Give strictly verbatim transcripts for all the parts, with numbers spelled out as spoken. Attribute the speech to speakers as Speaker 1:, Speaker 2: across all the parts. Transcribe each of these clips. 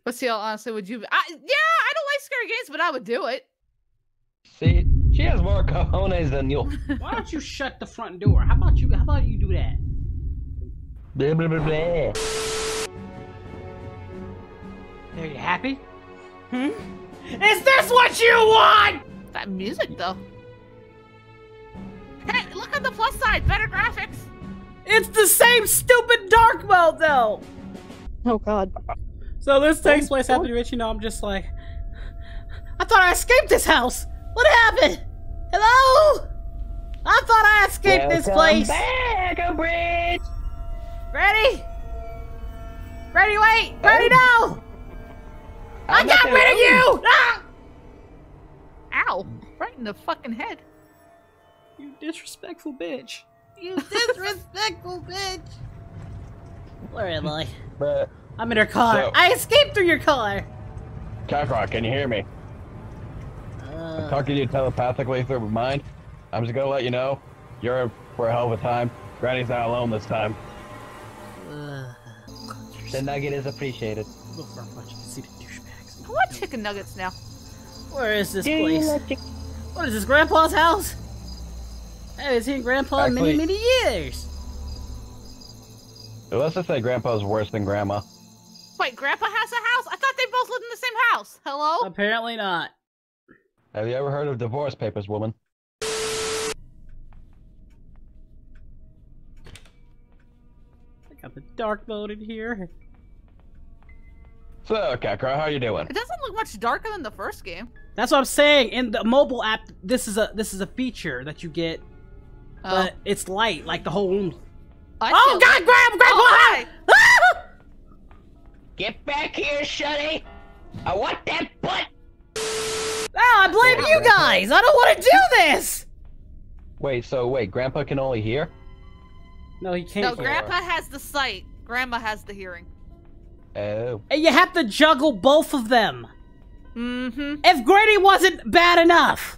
Speaker 1: But see, honestly, would you? I, yeah, I don't like scary games, but I would do it.
Speaker 2: See, she has more cojones than you.
Speaker 3: Why don't you shut the front door? How about you? How about you do that?
Speaker 2: Blah, blah, blah, blah.
Speaker 3: Are you happy? Hmm? Is this what you want?
Speaker 1: That music, though. Hey, look on the plus side. Better graphics.
Speaker 3: It's the same stupid dark mode, though.
Speaker 4: Oh God.
Speaker 3: So this takes place after the rich, you know, I'm just like, I thought I escaped this house. What happened? Hello? I thought I escaped
Speaker 2: Welcome
Speaker 3: this place.
Speaker 2: back, Abridged.
Speaker 3: Ready? Ready, wait. Ready, no. I
Speaker 2: I'm
Speaker 3: got
Speaker 2: not
Speaker 3: rid of
Speaker 2: gonna-
Speaker 3: you. Ah!
Speaker 1: Ow! Right in the fucking head.
Speaker 3: You disrespectful bitch.
Speaker 1: You disrespectful bitch.
Speaker 3: Where am I?
Speaker 2: But,
Speaker 3: I'm in her car.
Speaker 2: So-
Speaker 3: I escaped through your car.
Speaker 2: Kakarot, can you hear me? I'm
Speaker 3: Uh,
Speaker 2: talking to you telepathically through my mind. I'm just gonna let you know, you're in for a hell of a time. Granny's not alone this time.
Speaker 3: uh,
Speaker 2: The nugget is appreciated.
Speaker 3: look for a bunch of conceited douchebags.
Speaker 1: I want chicken nuggets now.
Speaker 3: Where is this
Speaker 2: Do you
Speaker 3: place?
Speaker 2: like chick-
Speaker 3: What is this, Grandpa's house? I haven't seen Grandpa in many,
Speaker 2: Actually-
Speaker 3: many years.
Speaker 2: So let's just say Grandpa's worse than Grandma.
Speaker 1: Wait, Grandpa has a house? I thought they both lived in the same house. Hello?
Speaker 3: Apparently not.
Speaker 2: Have you ever heard of divorce papers, woman?
Speaker 3: I got the dark mode in here.
Speaker 2: So, Kakarot, how you doing?
Speaker 1: It doesn't look much darker than the first game.
Speaker 3: That's what I'm saying. In the mobile app, this is a this is a feature that you get,
Speaker 1: Oh.
Speaker 3: but it's light, like the whole room.
Speaker 1: I
Speaker 3: Oh
Speaker 1: feel
Speaker 3: God,
Speaker 1: like-
Speaker 3: grab, grab,
Speaker 1: Oh, hi.
Speaker 3: ah!
Speaker 2: Get back here, Shuddy! I want that butt!
Speaker 3: Oh, I blame you guys. I don't want to do this.
Speaker 2: Wait, so wait, Grandpa can only hear?
Speaker 3: No, he
Speaker 1: No,
Speaker 3: can't.
Speaker 1: Grandpa has the sight. Grandma has the hearing.
Speaker 2: Oh.
Speaker 3: And you have to juggle both of them.
Speaker 1: Mm-hmm.
Speaker 3: If Granny wasn't bad enough.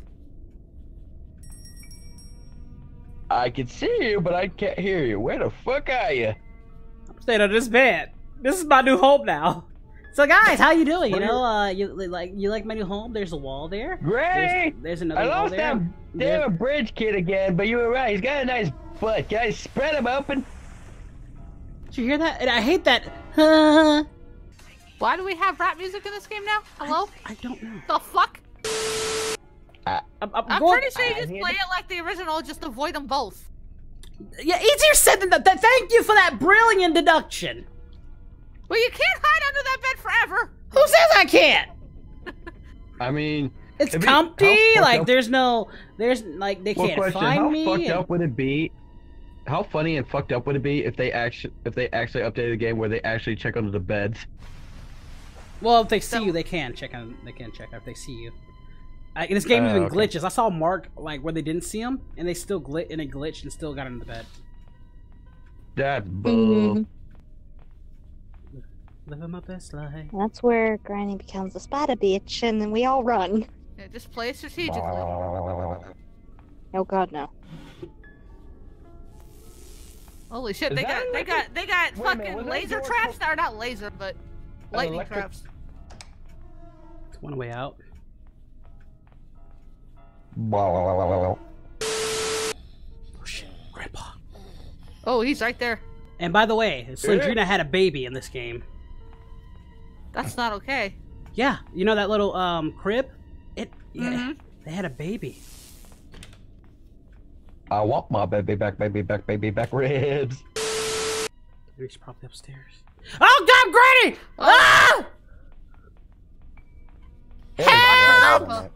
Speaker 2: I can see you, but I can't hear you. Where the fuck are you?
Speaker 3: I'm staying on this bed. This is my new home now. So guys, how you doing? You
Speaker 2: What are
Speaker 3: know, uh, you like you like my new home? There's a wall there.
Speaker 2: Granny!
Speaker 3: There's, there's another
Speaker 2: I
Speaker 3: wall
Speaker 2: lost
Speaker 3: there.
Speaker 2: that
Speaker 3: There's-
Speaker 2: damn bridge kid again, but you were right. He's got a nice butt. Can I spread him open?
Speaker 3: Did you hear that? And I hate that. Uh,
Speaker 1: Why do we have rap music in this game now? Hello?
Speaker 3: I don't know.
Speaker 1: The fuck?
Speaker 2: I,
Speaker 3: I'm, I'm
Speaker 1: I'm
Speaker 3: going-
Speaker 1: pretty sure you
Speaker 2: I
Speaker 1: just
Speaker 2: hear
Speaker 1: play
Speaker 2: the-
Speaker 1: it like the original, just avoid them both.
Speaker 3: Yeah, easier said than done. Th- Thank you for that brilliant deduction.
Speaker 1: Well, you can't hide under that bed forever.
Speaker 3: Who says I can't?
Speaker 2: I mean,
Speaker 3: It's
Speaker 2: It'd be-
Speaker 3: comfy.
Speaker 2: how fucked
Speaker 3: Like
Speaker 2: up-
Speaker 3: there's no, there's like they
Speaker 2: well,
Speaker 3: can't
Speaker 2: question:
Speaker 3: find
Speaker 2: How
Speaker 3: me.
Speaker 2: fucked
Speaker 3: and-
Speaker 2: up would it be? How funny and fucked up would it be if they actually if they actually updated the game where they actually check under the beds?
Speaker 3: Well, if they see
Speaker 1: So-
Speaker 3: you, they can check on. They can check if they see you. I, this game
Speaker 2: Oh,
Speaker 3: even
Speaker 2: okay.
Speaker 3: glitches. I saw Mark like where they didn't see him, and they still glit and it glitched and still got into the bed.
Speaker 2: That's bull.
Speaker 4: Mhm.
Speaker 3: Living my best life.
Speaker 4: That's where Granny becomes a spider bitch, and then we all run.
Speaker 1: Yeah, just play it strategically.
Speaker 4: Oh God, no.
Speaker 1: Holy shit,
Speaker 2: Is
Speaker 1: they
Speaker 2: that
Speaker 1: got, they
Speaker 2: like
Speaker 1: got, they got
Speaker 2: Wait a
Speaker 1: fucking
Speaker 2: minute, was that
Speaker 1: laser
Speaker 2: door
Speaker 1: traps? Or not laser, but lightning
Speaker 2: electric-
Speaker 1: traps.
Speaker 3: It's one way out.
Speaker 2: Oh,
Speaker 3: Oh shit, Grandpa.
Speaker 1: Oh, he's right there.
Speaker 3: And by the way, Slendrina had a baby in this game.
Speaker 1: That's not okay.
Speaker 3: Yeah, you know that little um crib? It yeah,
Speaker 1: Mhm.
Speaker 3: they had a baby.
Speaker 2: I want my baby back, baby back, baby back ribs.
Speaker 3: She's probably upstairs. Oh God, Granny! Ah!
Speaker 1: Help!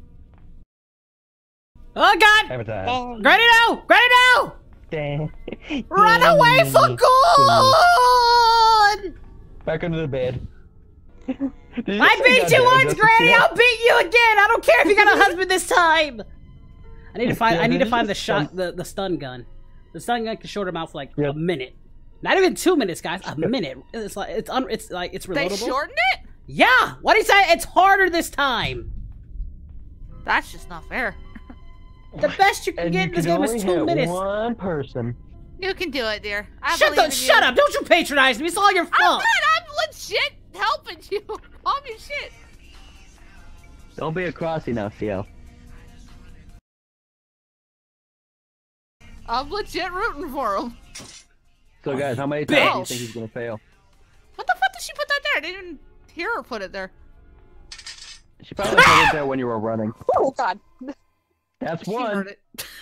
Speaker 3: Oh God!
Speaker 2: Every time.
Speaker 3: Granny, no! Granny, no! Run away for good!
Speaker 2: Back under the bed. Did you
Speaker 3: I
Speaker 2: say
Speaker 3: beat you
Speaker 2: goddamn
Speaker 3: once,
Speaker 2: Jessica?
Speaker 3: Granny. I'll beat you again. I don't care if you got a husband this time. I need to find. I need to find the shot, the the stun gun. The stun gun can short him out for like
Speaker 2: Yep.
Speaker 3: a minute. Not even two minutes, guys. A minute. It's like it's un, It's like it's
Speaker 1: They
Speaker 3: reloadable.
Speaker 1: shortened it?
Speaker 3: Yeah. What do you say? It's harder this time.
Speaker 1: That's just not fair.
Speaker 3: The best you can
Speaker 2: And
Speaker 3: get
Speaker 2: you
Speaker 3: in this
Speaker 2: can
Speaker 3: game
Speaker 2: only
Speaker 3: is two
Speaker 2: hit
Speaker 3: minutes.
Speaker 2: one person.
Speaker 1: You can do it, dear. I
Speaker 3: Shut
Speaker 1: believe
Speaker 3: the.
Speaker 1: in
Speaker 3: Shut
Speaker 1: you.
Speaker 3: up! Don't you patronize me. It's all your
Speaker 1: I'm
Speaker 3: fault.
Speaker 1: not. I'm legit helping you. Calm your shit.
Speaker 2: Don't be a crossy now, C L.
Speaker 1: I'm legit rooting for him.
Speaker 2: So guys, how many times
Speaker 1: Bitch.
Speaker 2: do you think he's gonna fail?
Speaker 1: What the fuck did she put that there? I didn't even hear her put it there.
Speaker 2: She probably put it there when you were running.
Speaker 4: Oh god.
Speaker 2: That's
Speaker 1: She
Speaker 2: one.
Speaker 1: heard it.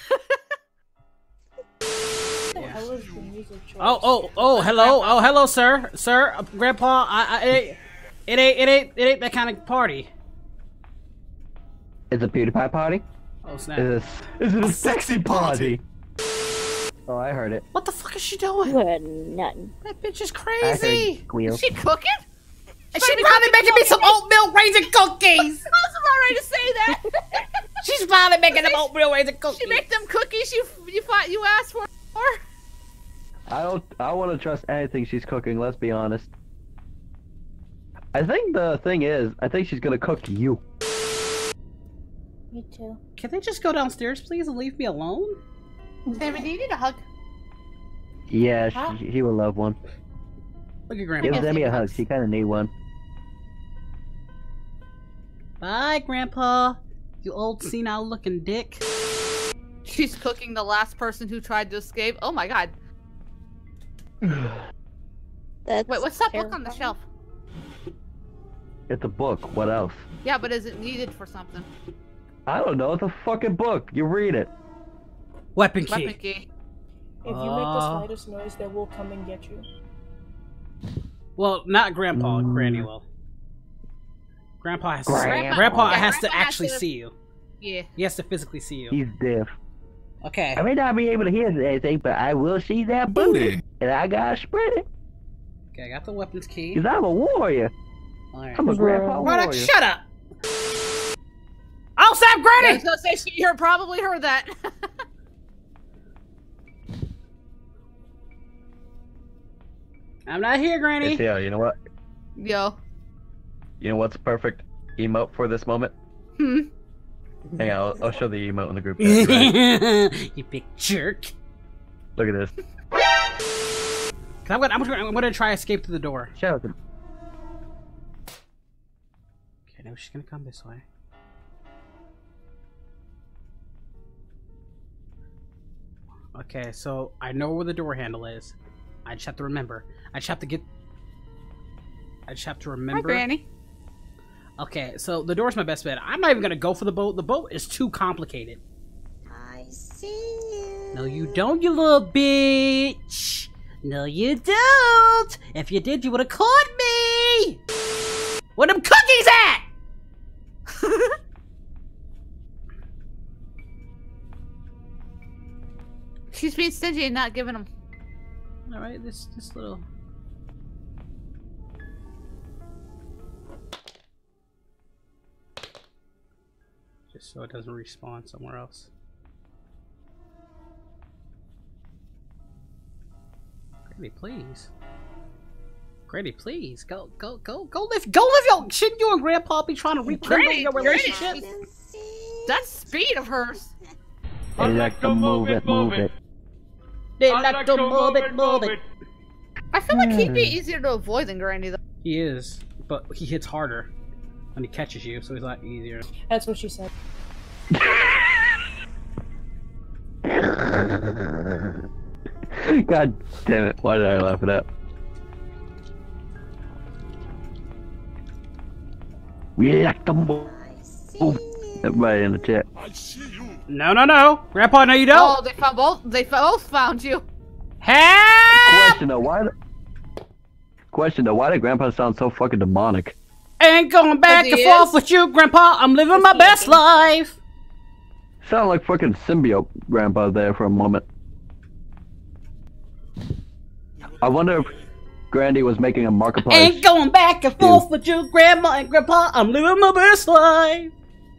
Speaker 3: Yeah.
Speaker 5: How was the music choice?
Speaker 3: Oh, oh, oh, hello, oh, hello, sir, sir, uh, Grandpa. I, I, it, it ain't, it ain't, it ain't that kind of party.
Speaker 2: It's a PewDiePie party?
Speaker 3: Oh snap!
Speaker 2: Is it, is it a sexy party? Oh, I heard it.
Speaker 3: What the fuck is she doing?
Speaker 4: Good nothing.
Speaker 3: That bitch is
Speaker 2: I
Speaker 3: crazy.
Speaker 2: heard squeal.
Speaker 1: Is she cooking?
Speaker 3: And she probably making me some oatmeal raisin cookies.
Speaker 1: I was about ready to say that.
Speaker 3: She's probably making them oatmeal raisin cookies.
Speaker 1: She make them cookies you you thought you asked for.
Speaker 2: I don't. I want to trust anything she's cooking. Let's be honest. I think the thing is, I think she's gonna cook you.
Speaker 5: Me too.
Speaker 3: Can they just go downstairs, please, and leave me alone?
Speaker 1: David, do you need a hug?
Speaker 2: Yeah,
Speaker 5: Huh?
Speaker 2: she, he will love one.
Speaker 3: Look at
Speaker 2: Give
Speaker 3: Grandpa.
Speaker 2: Demi a hug. She kind of need one.
Speaker 3: Bye, Grandpa. You old senile-looking dick.
Speaker 1: She's cooking the last person who tried to escape. Oh my god.
Speaker 4: That's
Speaker 1: Wait, what's that book on the
Speaker 4: terrifying.
Speaker 1: shelf?
Speaker 2: It's a book. What else?
Speaker 1: Yeah, but is it needed for something?
Speaker 2: I don't know. It's a fucking book. You read it.
Speaker 3: Weapon key.
Speaker 1: Weapon key.
Speaker 5: If you make the
Speaker 3: Uh.
Speaker 5: slightest noise, they will come and get you.
Speaker 3: Well, not Grandpa.
Speaker 2: Mm.
Speaker 3: Granny will. Grandpa has to.
Speaker 2: Grandpa.
Speaker 3: Grandpa
Speaker 1: Yeah,
Speaker 3: has to
Speaker 1: Grandpa has
Speaker 3: actually
Speaker 1: to-
Speaker 3: see you.
Speaker 1: Yeah.
Speaker 3: He has to physically see you.
Speaker 2: He's deaf.
Speaker 3: Okay.
Speaker 2: I may not be able to hear anything, but I will see that booty, and I gotta spread it.
Speaker 3: Okay, I got the weapons key.
Speaker 2: Cause I'm a warrior.
Speaker 3: Alright.
Speaker 2: I'm a grandpa
Speaker 3: Why not?
Speaker 2: warrior.
Speaker 3: Shut up! Oh, Sam
Speaker 1: I
Speaker 3: Granny!
Speaker 1: was gonna say she heard, probably heard that.
Speaker 3: I'm not here, Granny.
Speaker 2: Hey, Theo, you know what?
Speaker 1: Yo.
Speaker 2: You know what's a perfect emote for this moment?
Speaker 1: Hmm.
Speaker 2: Hang on, I'll, I'll show the emote in the group chat. Right?
Speaker 3: You big jerk.
Speaker 2: Look at this.
Speaker 3: 'Cause I'm gonna, I'm gonna, I'm gonna try escape through the door.
Speaker 2: Shout out to
Speaker 3: Okay, now she's gonna come this way. Okay, so I know where the door handle is. I just have to remember. I just have to get. I just have to
Speaker 1: Hi,
Speaker 3: remember.
Speaker 1: Granny.
Speaker 3: Okay, so the door's my best bet. I'm not even gonna go for the boat. The boat is too complicated.
Speaker 4: I see you.
Speaker 3: No, you don't, you little bitch. No, you don't. If you did, you would have caught me. Where them cookies at?
Speaker 1: She's being stingy and not giving them.
Speaker 3: All right, this this little. Just so it doesn't respawn somewhere else. Grady, please. Grady, please go, go, go, go live, go live your. Shouldn't you and Grandpa be trying to rekindle
Speaker 1: Grady,
Speaker 3: your
Speaker 1: Grady,
Speaker 3: relationship?
Speaker 1: That speed of hers.
Speaker 2: I like to move it, move it.
Speaker 3: They like to move it, move it.
Speaker 1: I feel like he'd be easier to avoid than Granny though.
Speaker 3: He is, but he hits harder when he catches you, so he's a lot easier.
Speaker 5: That's what she said.
Speaker 2: God damn it, why did I laugh at that? We like to move. Everybody in the chat.
Speaker 3: No, no, no, Grandpa, no, you don't.
Speaker 1: Oh, they found both. They both found you.
Speaker 3: Help!
Speaker 2: Question though, why? Question though, why did Grandpa sound so fucking demonic?
Speaker 3: Ain't going back
Speaker 1: He
Speaker 3: and
Speaker 1: is.
Speaker 3: forth with you, Grandpa. I'm living my best life.
Speaker 2: Sound like fucking symbiote Grandpa there for a moment. I wonder if Grandy was making a marketplace.
Speaker 3: Ain't going back and forth with you, Grandma and Grandpa. I'm living my best life.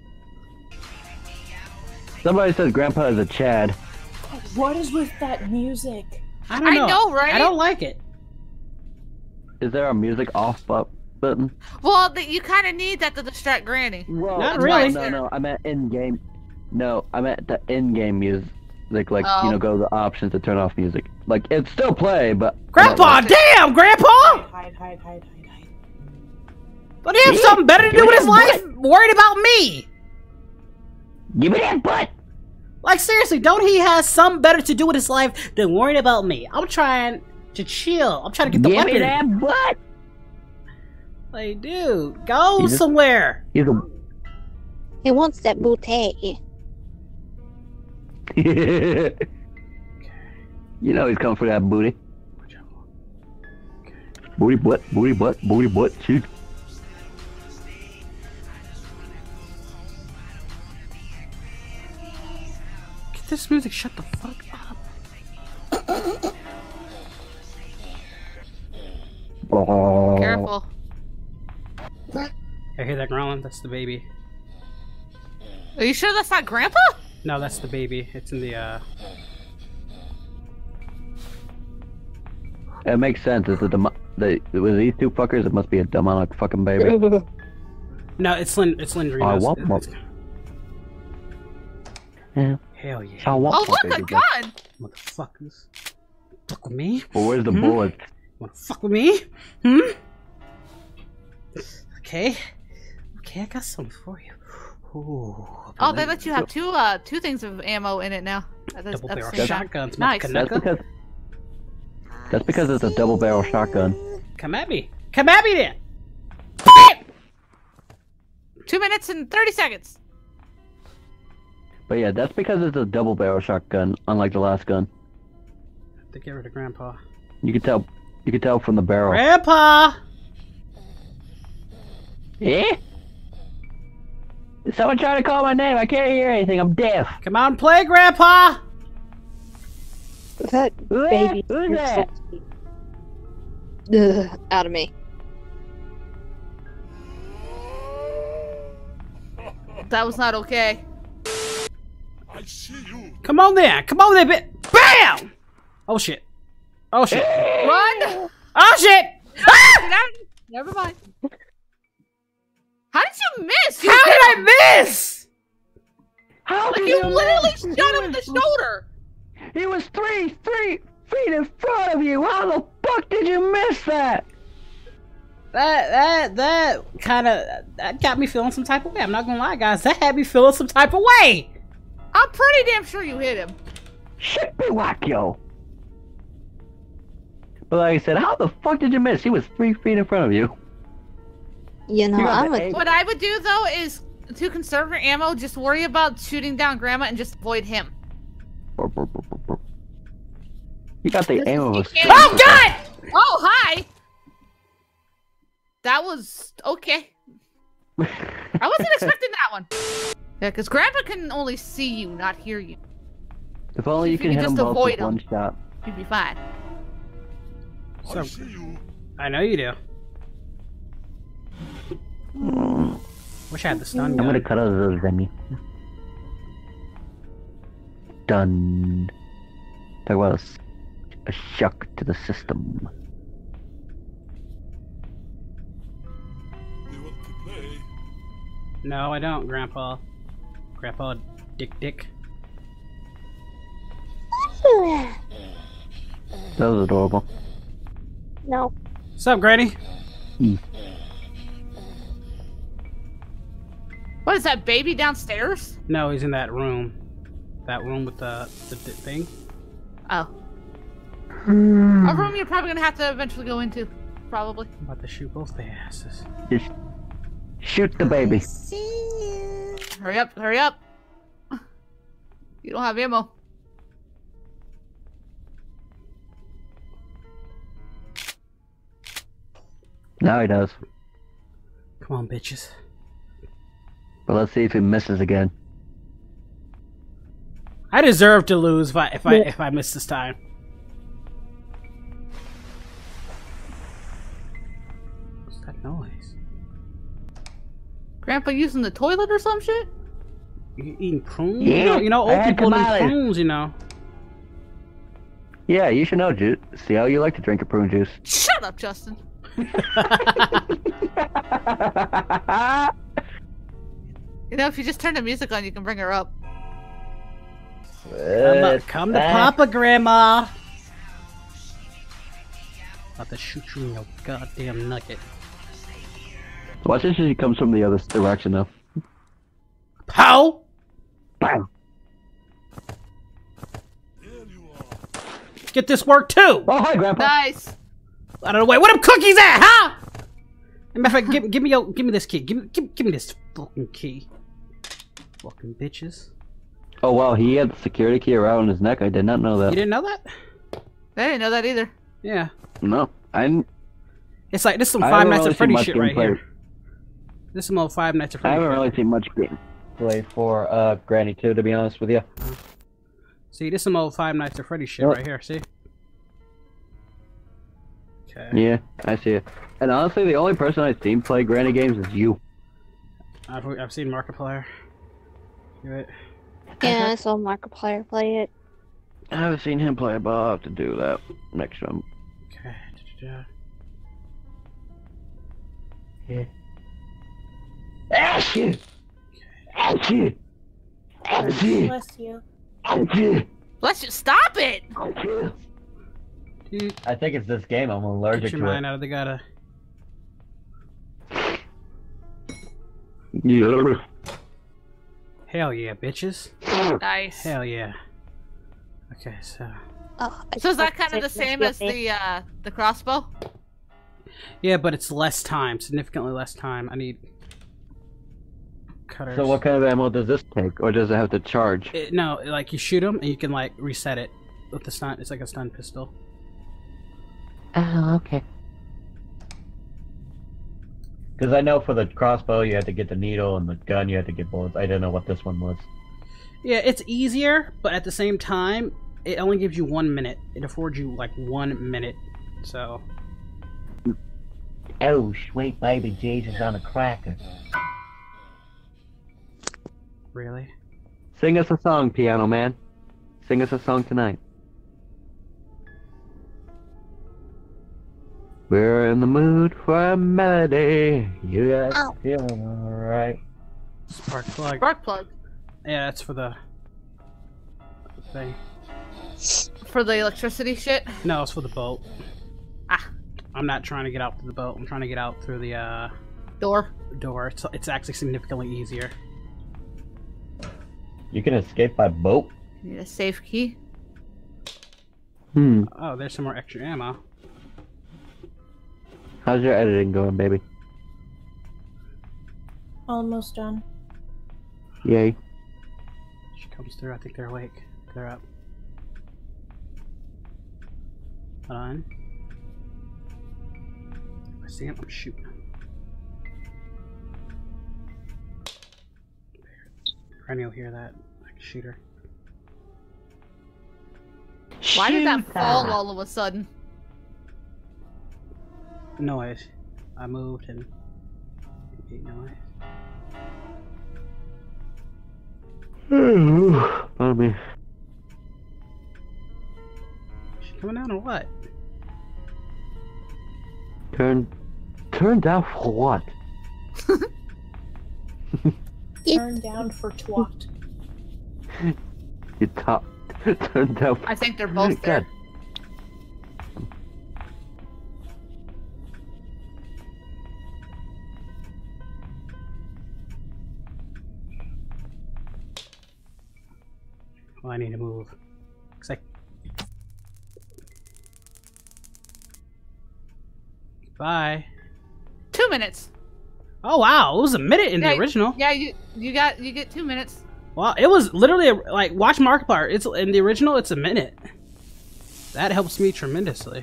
Speaker 2: Somebody said Grandpa is a Chad.
Speaker 5: What is with that music?
Speaker 3: I don't
Speaker 1: I
Speaker 3: know.
Speaker 1: know, right?
Speaker 3: I don't like it.
Speaker 2: Is there a music off bu- button?
Speaker 1: Well, the, you kind of need that to distract Granny.
Speaker 2: Well,
Speaker 3: Not
Speaker 2: no,
Speaker 3: really.
Speaker 2: No, no, I meant in-game. No, I meant the in-game music. Like, like
Speaker 1: Oh.
Speaker 2: you know, go to the options to turn off music. Like, it still play, but...
Speaker 3: Grandpa, damn, Grandpa!
Speaker 5: Hide, hide, hide, hide, hide.
Speaker 3: Don't he have something better to do with his life? Worried about me?
Speaker 2: Give me that butt!
Speaker 3: Like, seriously, don't he have something better to do with his life than worrying about me? I'm trying to chill. I'm trying to get the
Speaker 2: Give
Speaker 3: weapon.
Speaker 2: me that butt!
Speaker 3: Like, dude, go
Speaker 2: He's a-
Speaker 3: somewhere.
Speaker 2: He's a...
Speaker 4: He wants that booty.
Speaker 2: You know he's coming for that booty. Booty butt, booty butt, booty butt, shoot.
Speaker 3: Get this music, shut the fuck up.
Speaker 2: Oh.
Speaker 1: Careful.
Speaker 3: I hear that growling, that's the baby.
Speaker 1: Are you sure that's not Grandpa?
Speaker 3: No, that's the baby. It's in the, uh...
Speaker 2: It makes sense. It's a demo- the with these two fuckers. It must be a demonic fucking baby.
Speaker 3: No, it's Lin- it's Lindry.
Speaker 2: I
Speaker 3: It's-
Speaker 2: want
Speaker 3: it's-
Speaker 2: more.
Speaker 3: it's-
Speaker 2: Yeah.
Speaker 3: Hell yeah.
Speaker 2: I want
Speaker 1: Oh,
Speaker 2: more
Speaker 1: look, a
Speaker 2: baby.
Speaker 1: gun!
Speaker 3: Motherfuckers. Fuck with me?
Speaker 2: Well, where's the
Speaker 3: Hmm?
Speaker 2: bullets?
Speaker 3: Wanna fuck with me? Hmm? Okay. Okay, I got something for you. Ooh,
Speaker 1: Oh, they let you have two uh two things of ammo in it now. At the-
Speaker 3: double
Speaker 1: at the
Speaker 3: barrel
Speaker 1: same time.
Speaker 3: shotguns.
Speaker 1: Nice.
Speaker 2: That's because. That's because it's a double barrel shotgun.
Speaker 3: Come at me. Come at me then.
Speaker 1: Two minutes and thirty seconds.
Speaker 2: But yeah, that's because it's a double barrel shotgun, unlike the last gun.
Speaker 3: To get rid of Grandpa.
Speaker 2: You can tell. You can tell from the barrel.
Speaker 3: Grandpa!
Speaker 2: Eh? Is someone trying to call my name? I can't hear anything. I'm deaf.
Speaker 3: Come out and play, Grandpa!
Speaker 4: That
Speaker 2: Who
Speaker 4: baby.
Speaker 2: that? Who's that?
Speaker 4: Ugh, out of me.
Speaker 1: That was not okay.
Speaker 6: I see you.
Speaker 3: Come on there! Come on there, bit! BAM! Oh shit. Oh shit.
Speaker 1: Run!
Speaker 3: Oh shit!
Speaker 1: Get out. Never mind. How did you miss? You
Speaker 3: How
Speaker 1: hit
Speaker 3: did
Speaker 1: him.
Speaker 3: I miss?
Speaker 2: How did
Speaker 1: You literally
Speaker 2: miss?
Speaker 1: shot him in the shoulder.
Speaker 2: He was three, three feet in front of you. How the fuck did you miss that?
Speaker 3: That, that, that kind of, that got me feeling some type of way. I'm not gonna lie, guys. That had me feeling some type of way.
Speaker 1: I'm pretty damn sure you hit him.
Speaker 2: Shit be whack, yo. But like I said, how the fuck did you miss? He was three feet in front of you.
Speaker 4: You know,
Speaker 2: You got
Speaker 4: I'm
Speaker 2: the
Speaker 4: a.
Speaker 2: aim.
Speaker 1: What I would do though is to conserve your ammo, just worry about shooting down Grandma and just avoid him.
Speaker 2: You got the
Speaker 1: This
Speaker 2: aim
Speaker 1: is-
Speaker 2: of a
Speaker 1: you
Speaker 2: stick.
Speaker 1: can't-
Speaker 3: Oh god!
Speaker 1: Oh hi. That was okay. I wasn't expecting that one. Yeah, because Grandpa can only see you, not hear you.
Speaker 2: If only you
Speaker 1: If you
Speaker 2: can
Speaker 1: could
Speaker 2: hit him
Speaker 1: just
Speaker 2: both
Speaker 1: avoid
Speaker 2: with
Speaker 1: him.
Speaker 2: one shot.
Speaker 1: You'd be fine.
Speaker 3: So-
Speaker 6: I see you.
Speaker 3: I know you do.
Speaker 2: Mm,
Speaker 3: Wish I had the stun
Speaker 2: I'm
Speaker 3: gun.
Speaker 2: gonna cut out those Zemi. Done. Talk about a, s- a shock to the system.
Speaker 6: They want to play.
Speaker 3: No, I don't, Grandpa. Grandpa, dick, dick.
Speaker 2: That was adorable.
Speaker 4: No.
Speaker 3: What's up, Granny?
Speaker 1: What is that baby downstairs?
Speaker 3: No, he's in that room. That room with the, the, the thing.
Speaker 1: Oh. A room you're probably gonna have to eventually go into. Probably.
Speaker 3: I'm about to shoot both their asses.
Speaker 2: Just shoot the baby.
Speaker 1: Hurry up, hurry up. You don't have ammo.
Speaker 2: Now he does.
Speaker 3: Come on, bitches.
Speaker 2: But let's see if he misses again.
Speaker 3: I deserve to lose if I if I if I miss this time. What's that noise?
Speaker 1: Grandpa using the toilet or some shit?
Speaker 3: You eating prunes?
Speaker 2: Yeah,
Speaker 3: you know, you know
Speaker 2: I
Speaker 3: old
Speaker 2: had
Speaker 3: people eat
Speaker 2: tamales.
Speaker 3: prunes. You know.
Speaker 2: Yeah, you should know, Juice. See how you like to drink your prune juice.
Speaker 1: Shut up, Justin. You know, if you just turn the music on, you can bring her up.
Speaker 3: Come, up, come to Papa, Grandma. About to shoot you in your goddamn nugget.
Speaker 2: Watch if she comes from the other direction though.
Speaker 3: How?
Speaker 2: Bam!
Speaker 6: There you are.
Speaker 3: Get this work too.
Speaker 2: Oh hi, Grandpa.
Speaker 1: Nice.
Speaker 3: Out of the way. Where them cookies at, huh? Matter of fact, give, give me your, give me this key. Give me, give, give me this fucking key. Fucking bitches.
Speaker 2: Oh wow, he had the security key around his neck. I did not know that.
Speaker 3: You didn't know that?
Speaker 1: I didn't know that either.
Speaker 3: Yeah.
Speaker 2: No, I didn't.
Speaker 3: It's like this is some
Speaker 2: I
Speaker 3: Five
Speaker 2: haven't
Speaker 3: Nights
Speaker 2: really
Speaker 3: at Freddy's
Speaker 2: seen
Speaker 3: shit
Speaker 2: much
Speaker 3: right
Speaker 2: gameplay.
Speaker 3: here. This is some old Five Nights at
Speaker 2: I
Speaker 3: Freddy's.
Speaker 2: haven't
Speaker 3: shit.
Speaker 2: really seen much gameplay for uh Granny two, to be honest with you.
Speaker 3: See, this is some old Five Nights at Freddy's shit
Speaker 2: Oh.
Speaker 3: right here. See? Okay.
Speaker 2: Yeah, I see it. And honestly, the only person I've seen play Granny games is you.
Speaker 3: I've I've seen Markiplier. Do it.
Speaker 4: Yeah, I saw Markiplier play it.
Speaker 2: I haven't seen him play, but I'll have to do that next time.
Speaker 3: Okay. Da-da-da.
Speaker 2: Yeah. Action! Action! Action!
Speaker 5: Bless you.
Speaker 2: Action!
Speaker 1: Let's just stop it.
Speaker 2: Action!
Speaker 3: Dude,
Speaker 2: I think it's this game. I'm
Speaker 3: get
Speaker 2: allergic
Speaker 3: your
Speaker 2: to
Speaker 3: mind
Speaker 2: it.
Speaker 3: out of the gutter.
Speaker 2: Yeah.
Speaker 3: Hell yeah, bitches.
Speaker 1: Nice.
Speaker 3: Hell yeah. Okay, so.
Speaker 4: Oh, I
Speaker 1: So is that
Speaker 4: forgot
Speaker 1: kind of
Speaker 4: to
Speaker 1: the
Speaker 4: say
Speaker 1: same
Speaker 4: this
Speaker 1: as
Speaker 4: yesterday.
Speaker 1: the uh the crossbow?
Speaker 3: Yeah, but it's less time. Significantly less time. I need. Cutters.
Speaker 2: So what kind of ammo does this take, or does it have to charge?
Speaker 3: It, no, like you shoot them and you can like reset it with the stun. It's like a stun pistol.
Speaker 2: Oh, okay. Because I know for the crossbow you had to get the needle, and the gun you had to get bullets. I didn't know what this one was.
Speaker 3: Yeah, it's easier, but at the same time, it only gives you one minute. It affords you like one minute. So.
Speaker 2: Oh, sweet baby Jesus on a cracker.
Speaker 3: Really?
Speaker 2: Sing us a song, Piano Man. Sing us a song tonight. We're in the mood for a melody. You guys
Speaker 4: Ow.
Speaker 2: feeling alright?
Speaker 3: Spark plug.
Speaker 1: Spark plug
Speaker 3: Yeah, that's for the thing.
Speaker 1: for the electricity shit.
Speaker 3: No, it's for the boat.
Speaker 1: Ah,
Speaker 3: I'm not trying to get out through the boat. I'm trying to get out through the uh,
Speaker 1: door.
Speaker 3: door. It's, it's actually significantly easier.
Speaker 2: You can escape by boat?
Speaker 1: Need a safe key.
Speaker 2: Hmm.
Speaker 3: Oh, there's some more extra ammo.
Speaker 2: How's your editing going, baby?
Speaker 5: Almost done.
Speaker 2: Yay.
Speaker 3: She comes through. I think they're awake. They're up. Hold on. If I see him, I'm shooting him. Granny will hear that. I can shoot her.
Speaker 1: Why did that fall all of a sudden?
Speaker 3: Noise. I moved and it made noise.
Speaker 2: Pardon me.
Speaker 3: She coming down or what?
Speaker 2: Turn, turned out for what?
Speaker 5: Turn down for twat.
Speaker 2: You top turned out.
Speaker 1: I think they're both there.
Speaker 2: God.
Speaker 3: Well, I need to move. Cause I... Bye.
Speaker 1: Two minutes.
Speaker 3: Oh wow, it was a minute in
Speaker 1: Yeah,
Speaker 3: the original.
Speaker 1: Yeah, you you got you get two minutes.
Speaker 3: Wow, it was literally a, like watch Markiplier. It's in the original. It's a minute. That helps me tremendously.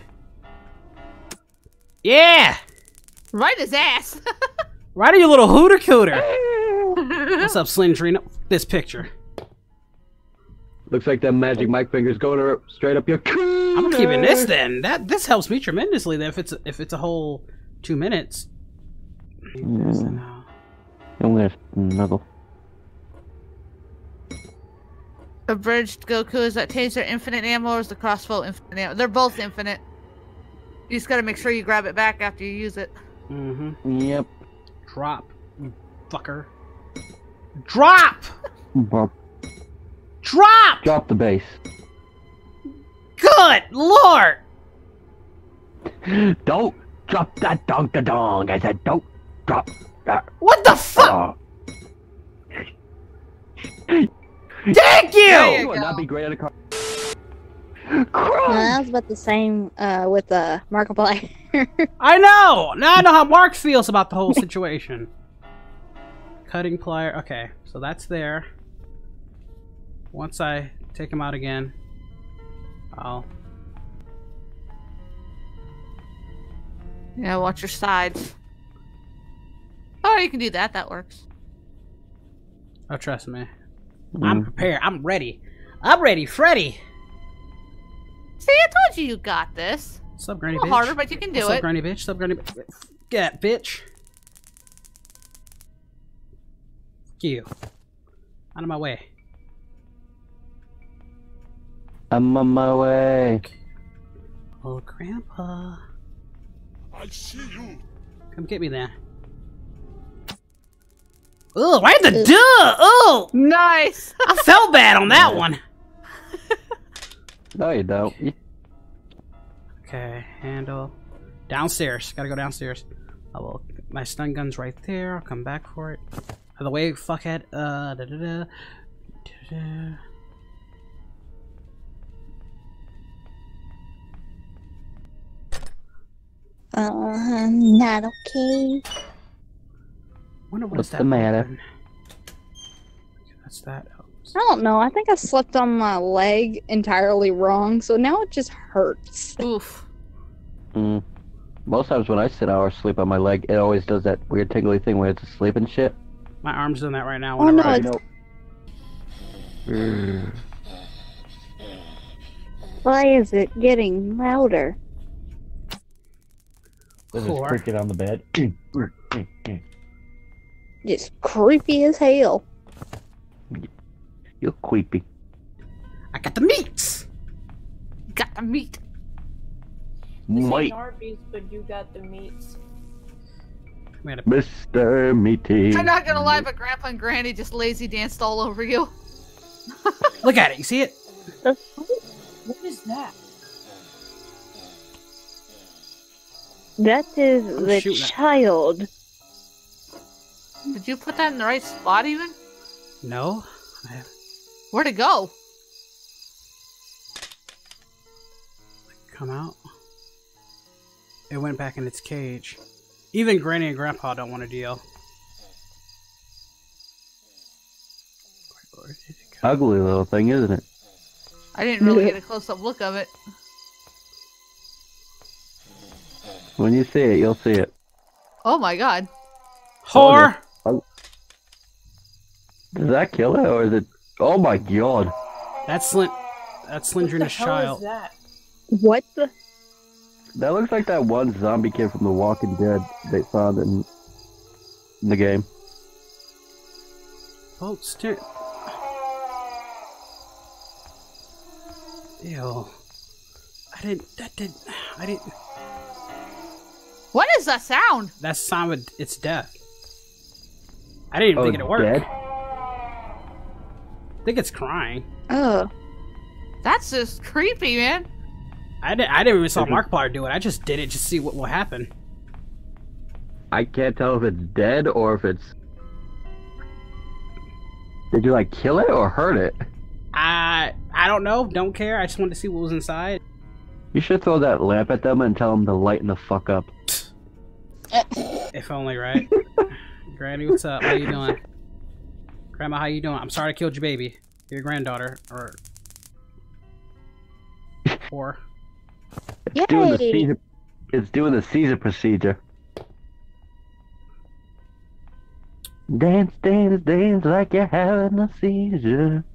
Speaker 3: Yeah,
Speaker 1: Right his ass.
Speaker 3: right, you little hooter cooter. What's up, Slindrina? This picture.
Speaker 2: Looks like that magic mic finger's going ar- straight up your.
Speaker 3: I'm keeping this then. That this helps me tremendously. Then if it's if it's a whole two minutes.
Speaker 2: Mm. I'm gonna snuggle.
Speaker 1: Abridged Goku, is that taser infinite ammo or is the crossbow infinite ammo? They're both infinite. You just gotta make sure you grab it back after you use it.
Speaker 3: Mm-hmm.
Speaker 2: Yep.
Speaker 3: Drop, you fucker. Drop!
Speaker 2: Bump.
Speaker 3: Drop!
Speaker 2: Drop the base.
Speaker 3: Good lord!
Speaker 2: Don't drop that dong da dong. I said don't drop Ah,
Speaker 3: What the fuck?
Speaker 2: oh.
Speaker 3: Thank
Speaker 1: There
Speaker 3: you!
Speaker 1: you
Speaker 2: would
Speaker 1: go.
Speaker 2: not be great at a car.
Speaker 4: Uh,
Speaker 2: Crunch!
Speaker 4: that was about the same uh, with uh, Markiplier.
Speaker 3: I know! Now I know how Mark feels about the whole situation. Cutting plier. Okay, so that's there. Once I take him out again, I'll...
Speaker 1: Yeah, watch your sides. Oh, you can do that. That works.
Speaker 3: Oh, trust me.
Speaker 2: Mm.
Speaker 3: I'm prepared. I'm ready. I'm ready, Freddy!
Speaker 1: See, I told you you got this.
Speaker 3: What's up, Granny
Speaker 1: A
Speaker 3: bitch?
Speaker 1: little harder, but you can do
Speaker 3: What's up,
Speaker 1: it.
Speaker 3: Granny bitch? What's up, Granny bitch? Get, bitch. Fuck you. Out of my way.
Speaker 2: I'm on my way.
Speaker 3: Oh, Grandpa.
Speaker 6: I see you.
Speaker 3: Come get me then. Ugh, why the duh? Oh!
Speaker 1: Nice.
Speaker 3: I felt bad on that one.
Speaker 2: No, you don't. You-
Speaker 3: Okay, handle. Downstairs. Gotta go downstairs. I will. My stun gun's right there. I'll come back for it. Out of the way, fuckhead. Uh, da da da. Da da.
Speaker 4: Uh, not okay.
Speaker 3: Wonder what
Speaker 2: What's
Speaker 3: is that
Speaker 2: the matter?
Speaker 3: weapon? That's that. Oh,
Speaker 4: I don't know. I think I slept on my leg entirely wrong, so now it just hurts.
Speaker 1: Oof.
Speaker 2: Mm. Most times when I sit down or sleep on my leg, it always does that weird tingly thing where it's asleep and shit.
Speaker 3: my arm's doing that right now.
Speaker 4: Oh,
Speaker 3: whenever
Speaker 4: no,
Speaker 3: I-
Speaker 4: it's-
Speaker 2: Mm.
Speaker 4: Why is it getting louder?
Speaker 2: This
Speaker 3: Four.
Speaker 2: is cricket on the bed.
Speaker 4: Just creepy as hell.
Speaker 2: You're creepy.
Speaker 3: I got the meats.
Speaker 1: Got the meat.
Speaker 5: This
Speaker 2: Mate.
Speaker 5: ain't Arby's, but you got the meats.
Speaker 3: We had a-
Speaker 2: Mister Meaty.
Speaker 1: I'm not gonna lie, but Grandpa and Granny just lazy danced all over you.
Speaker 3: Look at it. You see it?
Speaker 5: What is that?
Speaker 4: That is
Speaker 3: I'm
Speaker 4: the
Speaker 3: shooting it.
Speaker 4: child.
Speaker 1: Did you put that in the right spot even?
Speaker 3: No. I have...
Speaker 1: Where'd it go?
Speaker 3: Come out. It went back in its cage. Even Granny and Grandpa don't want to deal. Where did it go?
Speaker 2: Ugly little thing, isn't it?
Speaker 1: I didn't really get a close-up look of it.
Speaker 2: When you see it, you'll see it.
Speaker 1: Oh my god.
Speaker 3: Whore!
Speaker 2: Does that kill it, or is it? Oh my god!
Speaker 3: That's Slint. That's
Speaker 5: What the
Speaker 3: Slendriner's
Speaker 5: hell
Speaker 3: child.
Speaker 5: is that?
Speaker 4: What the?
Speaker 2: That looks like that one zombie kid from The Walking Dead they found in, in the game.
Speaker 3: Oh, steer. Ew. I didn't. That did. I didn't.
Speaker 1: What is that sound?
Speaker 3: That's the sign of its death. I didn't even
Speaker 2: Oh,
Speaker 3: think it'd work.
Speaker 2: dead?
Speaker 3: I think it's crying.
Speaker 4: Oh.
Speaker 1: That's just creepy, man.
Speaker 3: I didn't. I didn't even saw
Speaker 2: Mhm.
Speaker 3: Markiplier do it. I just did it just to see what will happen.
Speaker 2: I can't tell if it's dead or if it's. Did you like kill it or hurt it?
Speaker 3: I I don't know. Don't care. I just wanted to see what was inside.
Speaker 2: You should throw that lamp at them and tell them to lighten the fuck up.
Speaker 3: If only, right? Granny, what's up? How you doing? Grandma, how you doing? I'm sorry I killed your baby. Your granddaughter, or or.
Speaker 2: It's doing the
Speaker 4: Yay.
Speaker 2: Caesar. It's doing the Caesar procedure. Dance, dance, dance like you're having a seizure.